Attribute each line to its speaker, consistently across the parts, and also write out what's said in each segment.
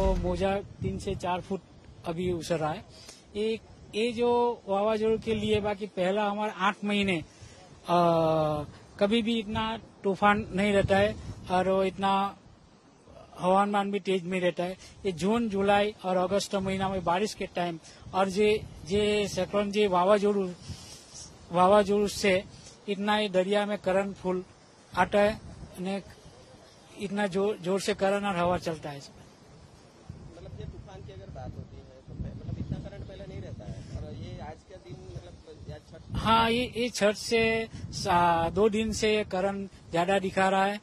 Speaker 1: मोजा 3 से 4 फुट अभी उछल रहा है। ये जो वावाजोड़ के लिए बाकी पहला हमारा 8 महीने कभी भी इतना तूफान नहीं रहता है और इतना हवामान भी तेज में रहता है। ये जून जुलाई और अगस्त महीना में बारिश के टाइम और जे साइक्लोन जे वावाजोड़ से इतना ये दरिया में करंट फुल आता है ने इतना जोर से करंट और हवा चलता है इसमें।
Speaker 2: मतलब ये तूफान की अगर बात होती है तो मतलब इतना करंट पहले नहीं रहता है और ये आज के दिन मतलब छठ।
Speaker 1: हाँ, ये छठ से 2 दिन से करंट ज्यादा दिखा रहा है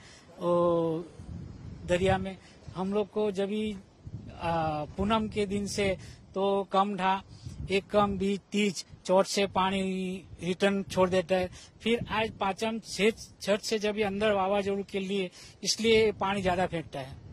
Speaker 1: दरिया में। हम लोग को जब पूनम के दिन से तो कम था, एक कम भी तीज चौथ से पानी रिटर्न छोड़ देता है। फिर आज पांचम छठ से जब ये अंदर वावाजोड़ के लिए इसलिए पानी ज्यादा फेंकता है।